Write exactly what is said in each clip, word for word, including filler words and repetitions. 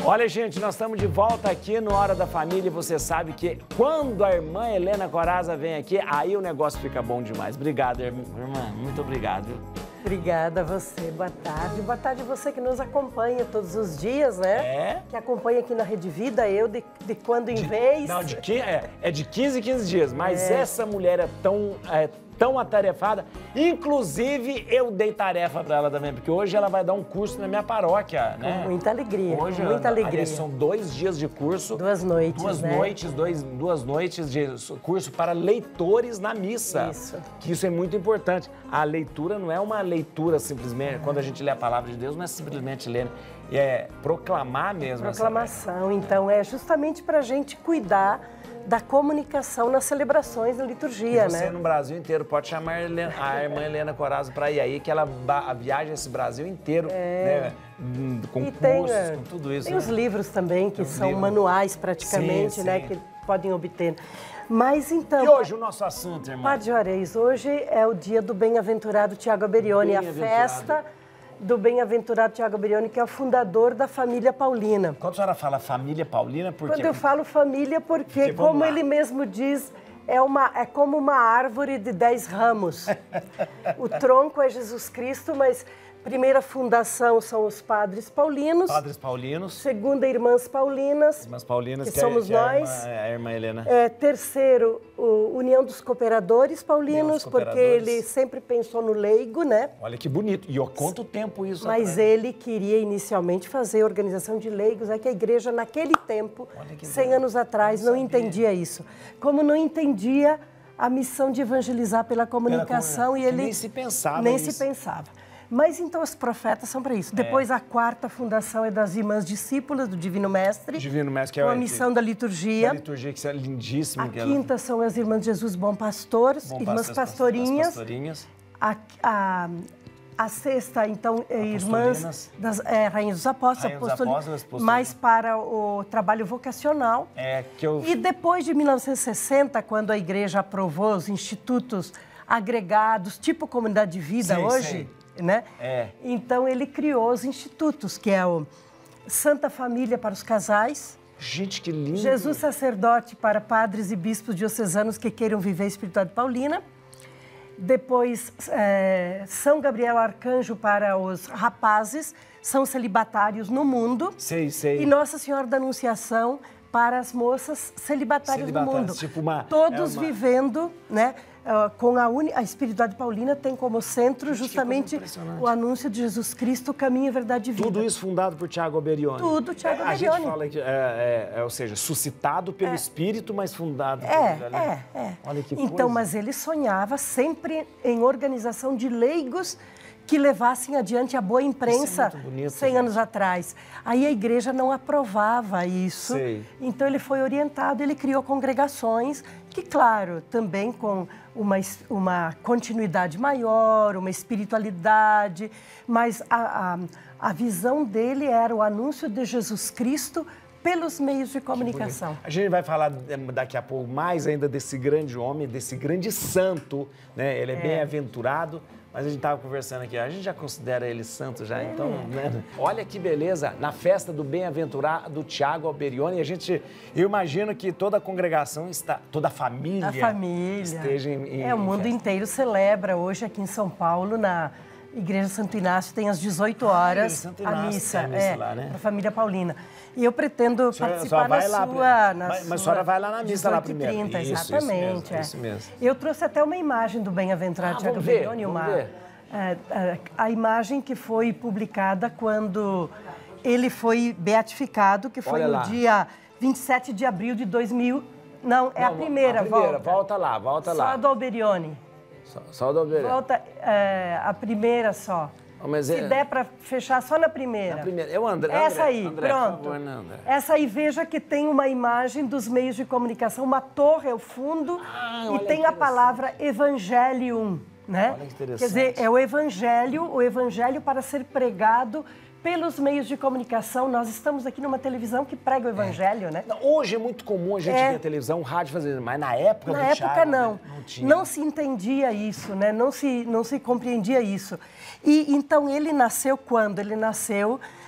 Olha, gente, nós estamos de volta aqui no Hora da Família e você sabe que quando a irmã Helena Coraza vem aqui, aí o negócio fica bom demais. Obrigado, irmã. Muito obrigado. Obrigada a você. Boa tarde. Boa tarde a você que nos acompanha todos os dias, né? É. Que acompanha aqui na Rede Vida, eu de, de quando em De, vez. Não, de, é, é de quinze em quinze dias, mas É. essa mulher é tão... É, tão atarefada, inclusive eu dei tarefa para ela também, porque hoje ela vai dar um curso na minha paróquia, né? Com muita alegria, hoje, com muita alegria. Aliás, são dois dias de curso. Duas noites, Duas né? noites, dois, duas noites de curso para leitores na missa. Isso. Que isso é muito importante. A leitura não é uma leitura simplesmente, quando a gente lê a palavra de Deus, não é simplesmente ler, é proclamar mesmo. Proclamação, então, é justamente para a gente cuidar da comunicação nas celebrações, na liturgia, e você né? no Brasil inteiro pode chamar a, Helena, a irmã Helena Coraza para ir aí, que ela viaja esse Brasil inteiro, é. né? Com e cursos, tem, com tudo isso. Tem né? os livros também, que os são livros. manuais praticamente, sim, né? sim. Que podem obter. Mas então... E hoje o nosso assunto, irmã? Padre Juarez, hoje é o dia do bem-aventurado Tiago Alberione, a festa do bem-aventurado Tiago Alberione, que é o fundador da família Paulina. Quando a senhora fala família Paulina, por quê? Quando eu falo família, porque, porque como lá. ele mesmo diz, é, uma, é como uma árvore de dez ramos. O tronco é Jesus Cristo, mas primeira fundação são os padres paulinos. Padres paulinos. Segunda, irmãs paulinas. Irmãs paulinas, que, que somos é, nós. Que é a, irmã, é a irmã Helena. É, terceiro, o União dos Cooperadores Paulinos, dos Cooperadores. Porque ele sempre pensou no leigo, né? Olha que bonito. E há quanto tempo isso? Mas atrás? ele queria inicialmente fazer organização de leigos. É que a igreja, naquele tempo, cem anos atrás, não, não entendia isso. Como não entendia a missão de evangelizar pela comunicação. Pela, e ele nem se pensava Nem isso. se pensava. Mas então os profetas são para isso. É. Depois a quarta fundação é das Irmãs Discípulas do Divino Mestre. Divino Mestre, que é com a missão da liturgia. Da liturgia, que é lindíssima. A que quinta ela... são as Irmãs de Jesus Bom Pastores, Bom Irmãs Pastor, Pastorinhas. pastorinhas. A, a, a sexta, então, é Irmãs das é, Rainhas dos Apóstolos, Rainha dos Apóstolos, mais para o trabalho vocacional. É, que eu... E depois de mil novecentos e sessenta, quando a igreja aprovou os institutos agregados, tipo Comunidade de Vida sim, hoje... Sim. Né? É. Então ele criou os institutos, que é o Santa Família para os casais. Gente, que lindo! Jesus Sacerdote para padres e bispos diocesanos que queiram viver a espiritualidade paulina. Depois, é, São Gabriel Arcanjo para os rapazes, são celibatários no mundo. Sei, sei. E Nossa Senhora da Anunciação para as moças celibatárias, celibatárias no mundo. Tipo uma, Todos é uma... vivendo, né? Uh, com a, uni... a espiritualidade paulina tem como centro Gente, justamente o anúncio de Jesus Cristo, o caminho, a verdade e vida. Tudo isso fundado por Tiago Alberione. Tudo, Tiago é, Alberione. A gente fala que, é, é, é, ou seja, suscitado pelo é. Espírito, mas fundado é, por... É, é, Olha que Então, coisa. mas ele sonhava sempre em organização de leigos que levassem adiante a boa imprensa isso é muito bonito, cem gente. anos atrás. Aí a igreja não aprovava isso. Sei. Então ele foi orientado, ele criou congregações que, claro, também com uma, uma continuidade maior, uma espiritualidade, mas a, a, a visão dele era o anúncio de Jesus Cristo pelos meios de comunicação. A gente vai falar daqui a pouco mais ainda desse grande homem, desse grande santo, né? Ele é, é. bem-aventurado. Mas a gente estava conversando aqui, a gente já considera ele santo já, é. então, né? Olha que beleza, na festa do bem-aventurado Tiago Alberione, a gente, eu imagino que toda a congregação está, toda a família, a família. esteja em, em É, o mundo festa. inteiro celebra hoje aqui em São Paulo, na Igreja Santo Inácio, tem às dezoito horas ah, a missa, a missa é, lá, né? para a família paulina. E eu pretendo senhora, participar na lá, sua... Na mas, sua mas a senhora vai lá na missa lá primeiro. trinta, isso, exatamente. Isso mesmo, é. isso mesmo. Eu trouxe até uma imagem do bem-aventurado ah, Tiago vamos ver, Alberione, vamos uma... ver. A, a, a imagem que foi publicada quando ele foi beatificado, que foi no dia vinte e sete de abril de dois mil. Não, é Não, a primeira, a primeira volta. volta lá, volta só lá. Só do Alberione. Só, só do Alberione. Volta é, a primeira só. Mas Se é... der para fechar só na primeira. Na primeira. Eu, André. Essa André, aí, André, pronto. Por favor, não, André. Essa aí, veja que tem uma imagem dos meios de comunicação, uma torre ao fundo ah, e tem a palavra Evangelium. Né? Olha que interessante. Quer dizer, é o evangelho, o evangelho para ser pregado pelos meios de comunicação. Nós estamos aqui numa televisão que prega o evangelho, é. né? Hoje é muito comum a gente é. ver a televisão, o rádio fazendo, mas na época na do época Thiago, não. Não, tinha. Não se entendia isso, né? Não se, não se compreendia isso. E então ele nasceu quando? Ele nasceu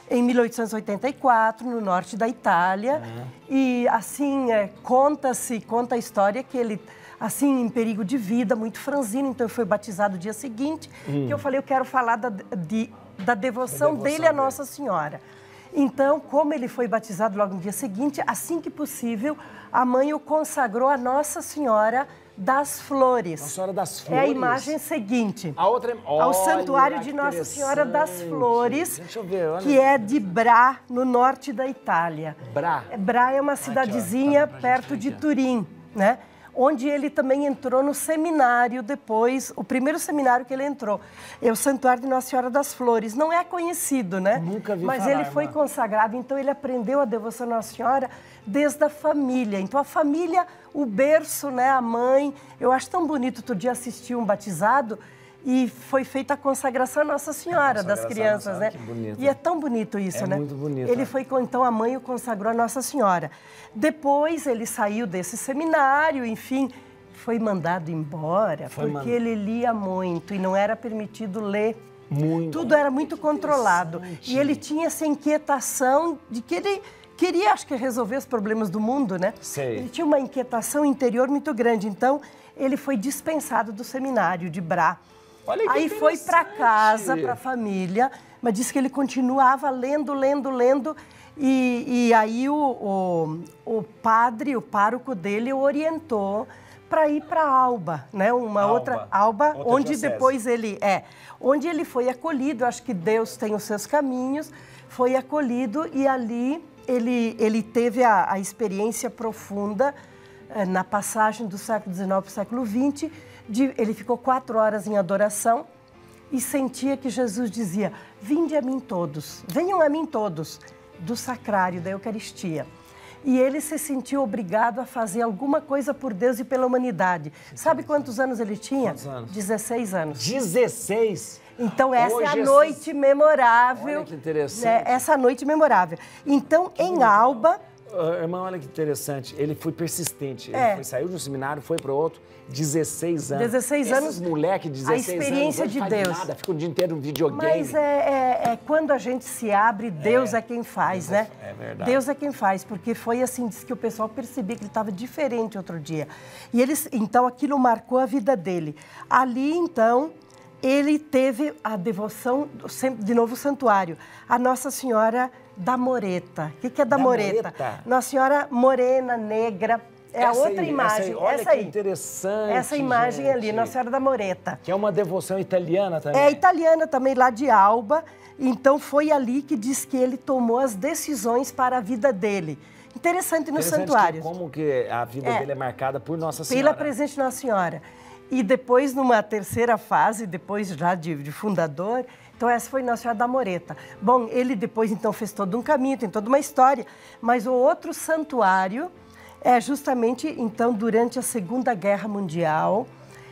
em mil oitocentos e oitenta e quatro, no norte da Itália. Uhum. E, assim, é, conta-se, conta a história que ele, assim, em perigo de vida, muito franzino. Então, ele foi batizado no dia seguinte. Hum. Que eu falei, eu quero falar da, de, da devoção, devoção dele à Nossa Senhora. Então, como ele foi batizado logo no dia seguinte, assim que possível, a mãe o consagrou a Nossa Senhora das Flores. Nossa Senhora das Flores. É a imagem seguinte. A outra é... Ao Santuário de Nossa Senhora das Flores, Deixa eu ver, olha que é de Bra, no norte da Itália. Bra. Bra é uma cidadezinha aqui, ó, tá perto de Turim, né? Onde ele também entrou no seminário depois, o primeiro seminário que ele entrou. É o Santuário de Nossa Senhora das Flores. Não é conhecido, né? Nunca vi Mas falar, ele foi irmã. consagrado, então ele aprendeu a devoção à Nossa Senhora desde a família. Então a família, o berço, né, a mãe. Eu acho tão bonito, outro dia assisti um batizado e foi feita a consagração à Nossa Senhora das crianças, né? Que bonito. E é tão bonito isso, é né? É muito bonito. Ele é. foi, então a mãe o consagrou à Nossa Senhora. Depois ele saiu desse seminário, enfim, foi mandado embora, foi porque mand... ele lia muito e não era permitido ler. Muito. Tudo era muito controlado. E ele tinha essa inquietação de que ele queria, acho que, resolver os problemas do mundo, né? Sei. Ele tinha uma inquietação interior muito grande. Então, ele foi dispensado do seminário de Bra. Olha que Aí foi para casa, para a família, mas disse que ele continuava lendo, lendo, lendo. E, e aí o, o, o padre, o pároco dele, o orientou para ir para Alba, né? Uma Alba. outra Alba, outra onde diocese. depois ele é, onde ele foi acolhido. Acho que Deus tem os seus caminhos. Foi acolhido e ali ele ele teve a, a experiência profunda eh, na passagem do século dezenove para o século vinte. De, ele ficou quatro horas em adoração e sentia que Jesus dizia: "Vinde a mim todos, venham a mim todos", do sacrário da Eucaristia. E ele se sentiu obrigado a fazer alguma coisa por Deus e pela humanidade. Sabe quantos anos ele tinha? Quantos anos? dezesseis anos. dezesseis? Então, essa Hoje, é a esses... noite memorável. Olha que interessante. Né? Essa noite memorável. Então, que em Alba... Uh, irmão, olha que interessante. Ele foi persistente. Ele é. foi, saiu de um seminário, foi para o outro. dezesseis anos. dezesseis anos. Esses moleques de dezesseis anos. A experiência anos, de não Deus. Nada, fica o dia inteiro no videogame. Mas é, é, é quando a gente se abre, Deus é, é quem faz, Deus né? É verdade. Deus é quem faz, porque foi assim, diz que o pessoal percebia que ele estava diferente outro dia. E eles, então aquilo marcou a vida dele. Ali, então, ele teve a devoção, de novo o santuário, a Nossa Senhora da Moreta. O que, que é da, da Moreta? Moreta? Nossa Senhora morena, negra. É essa a outra aí, imagem. Essa aí, olha essa que aí. interessante, Essa imagem gente. ali, Nossa Senhora da Moreta. Que é uma devoção italiana também. É italiana também, lá de Alba. Então, foi ali que diz que ele tomou as decisões para a vida dele. Interessante no Interessante santuário. Que como que a vida é, dele é marcada por Nossa Senhora. Pela presença de Nossa Senhora. E depois, numa terceira fase, depois já de, de fundador, então essa foi Nossa Senhora da Moreta. Bom, ele depois, então, fez todo um caminho, tem toda uma história. Mas o outro santuário é justamente, então, durante a Segunda Guerra Mundial,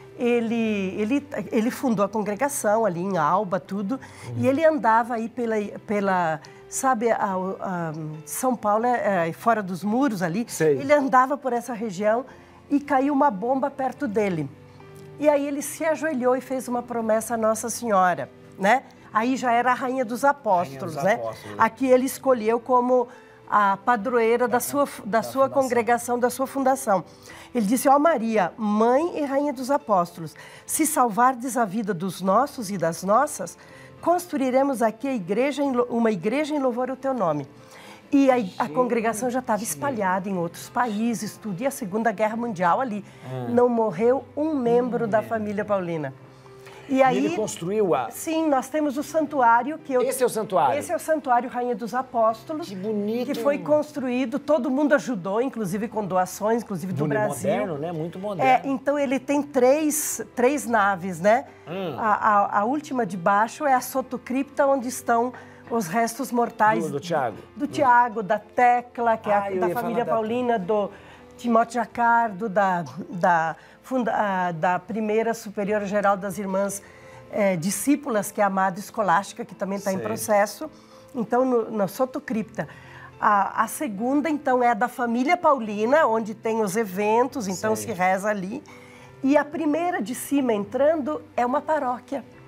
ele, ele, ele fundou a congregação ali em Alba, tudo, uhum. E ele andava aí pela... pela sabe, a, a, São Paulo é, é fora dos muros ali. Sei. Ele andava por essa região e caiu uma bomba perto dele. E aí ele se ajoelhou e fez uma promessa à Nossa Senhora, né? Aí já era a Rainha dos Apóstolos, Rainha dos né? Apóstolos. Aqui ele escolheu como a padroeira da, da sua, da, da sua congregação, da sua fundação. Ele disse: ó Maria, Mãe e Rainha dos Apóstolos, se salvardes a vida dos nossos e das nossas, construiremos aqui a igreja em, uma igreja em louvor ao teu nome. E a, a congregação já estava espalhada em outros países, tudo. E a Segunda Guerra Mundial ali. Hum. Não morreu um membro hum. da família Paulina. E aí, e ele construiu a... Sim, nós temos o santuário que eu... Esse é o santuário? Esse é o santuário Rainha dos Apóstolos. Que bonito! Que foi construído, todo mundo ajudou, inclusive com doações, inclusive do Bonito, Brasil. Moderno, né? Muito moderno. É, então ele tem três, três naves, né? Hum. A, a, a última de baixo é a sotocripta, onde estão os restos mortais... Do, do Tiago? Do Tiago, da Tecla, que ah, é a, da família Paulina, da... do Timóteo Jacardo, da, da, funda, da primeira superiora geral das irmãs é, discípulas, que é a Amada Escolástica, que também está em processo. Então, no, na sotocripta. A, a segunda, então, é da família Paulina, onde tem os eventos, então Sei. se reza ali. E a primeira de cima entrando é uma paróquia.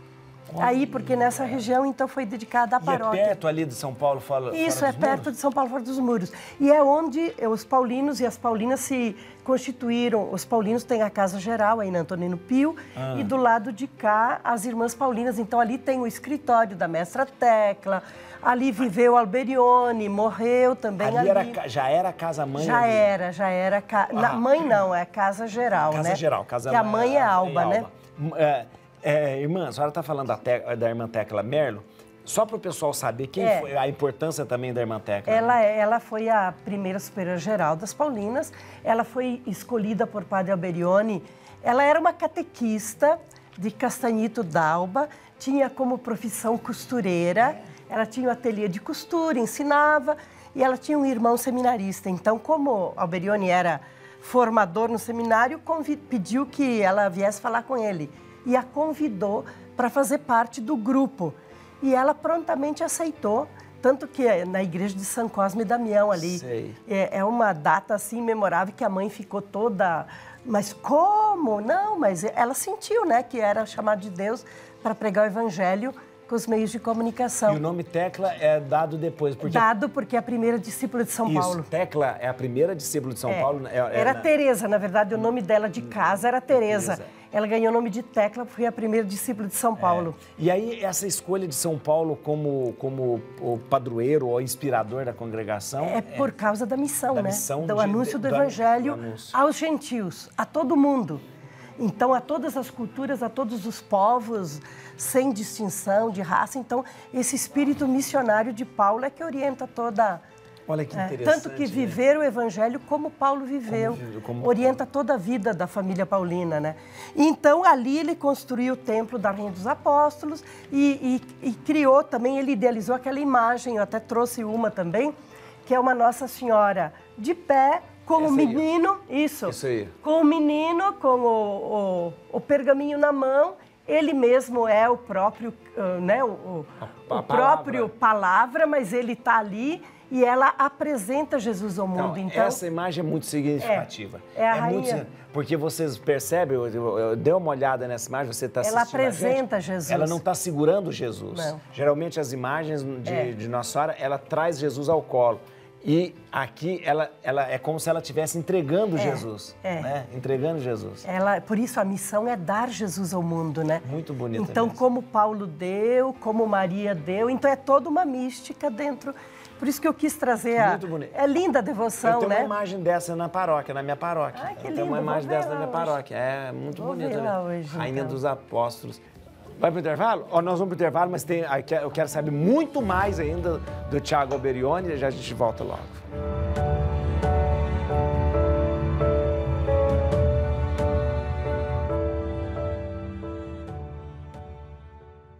Aí, porque nessa região, então, foi dedicada à paróquia. E é perto ali de São Paulo, fora, Isso, fora é dos perto muros? de São Paulo, fora dos muros. E é onde os paulinos e as paulinas se constituíram. Os paulinos têm a Casa Geral, aí na Antonino Pio, ah. e do lado de cá, as Irmãs Paulinas. Então, ali tem o escritório da Mestra Tecla, ali viveu Alberione, morreu também ali. ali. Era, já era a casa-mãe? Já ali. era, já era. Ca... Ah. Mãe não, é Casa Geral, casa né? Geral, Casa Geral. Que a mãe é Alba, é né? Alba. É, é, irmã, a senhora está falando da, te... da Irmã Tecla Merlo. Só para o pessoal saber quem é. foi, a importância também da Irmã Tecla. Ela, né? ela foi a primeira superiora-geral das Paulinas. Ela foi escolhida por Padre Alberione. Ela era uma catequista de Castanhito d'Alba, tinha como profissão costureira. Ela tinha um ateliê de costura, ensinava, e ela tinha um irmão seminarista. Então, como Alberione era formador no seminário, pediu que ela viesse falar com ele. E a convidou para fazer parte do grupo. E ela prontamente aceitou, tanto que na igreja de São Cosme e Damião ali. Sei. É, é uma data assim memorável que a mãe ficou toda... Mas como? Não, mas ela sentiu, né, que era chamado de Deus para pregar o evangelho com os meios de comunicação. E o nome Tecla é dado depois, porque... Dado porque é a primeira discípula de São Isso, Paulo. Tecla é a primeira discípula de São é. Paulo. É, é era na... Teresa, na verdade, o nome dela de casa era Teresa. Teresa. Ela ganhou o nome de Tecla porque foi a primeira discípula de São Paulo. É. E aí, essa escolha de São Paulo como, como o padroeiro ou inspirador da congregação... É, é por causa da missão, da né? Missão do de, anúncio do, do evangelho do anúncio. aos gentios, a todo mundo. Então, a todas as culturas, a todos os povos, sem distinção de raça. Então, esse espírito missionário de Paulo é que orienta toda... Olha que interessante. É, tanto que viver né? o evangelho como Paulo viveu, como, como orienta Paulo. Toda a vida da família paulina, né? Então, ali ele construiu o templo da Rainha dos Apóstolos e, e, e criou também, ele idealizou aquela imagem, eu até trouxe uma também, que é uma Nossa Senhora de pé, com o menino, isso, isso aí. com o menino, com o, o, o pergaminho na mão, ele mesmo é o próprio, uh, né, o, a, a o próprio palavra, mas ele está ali e ela apresenta Jesus ao mundo. Então, então essa imagem é muito significativa. É, é a é rainha. Muito, porque vocês percebem, eu, eu, eu dei uma olhada nessa imagem, você está assistindo Ela apresenta a gente, Jesus. Ela não está segurando Jesus. Não. Geralmente as imagens de, é. de Nossa Senhora, ela traz Jesus ao colo. E aqui ela, ela é como se ela estivesse entregando é, Jesus, é. né? Entregando Jesus. Ela, por isso a missão é dar Jesus ao mundo, né? Muito bonita. Então, mesmo. como Paulo deu, como Maria deu, então é toda uma mística dentro. Por isso que eu quis trazer a... Muito bonito. É linda a devoção, eu tenho né? uma imagem dessa na paróquia, na minha paróquia. Ai, que eu lindo. tenho uma imagem dessa na minha hoje. paróquia. É muito Vou bonita, ver lá né? hoje, Rainha então. dos Apóstolos. Vai pro intervalo? Ó, nós vamos pro intervalo, mas tem, eu quero saber muito mais ainda do Thiago Alberione e já a gente volta logo.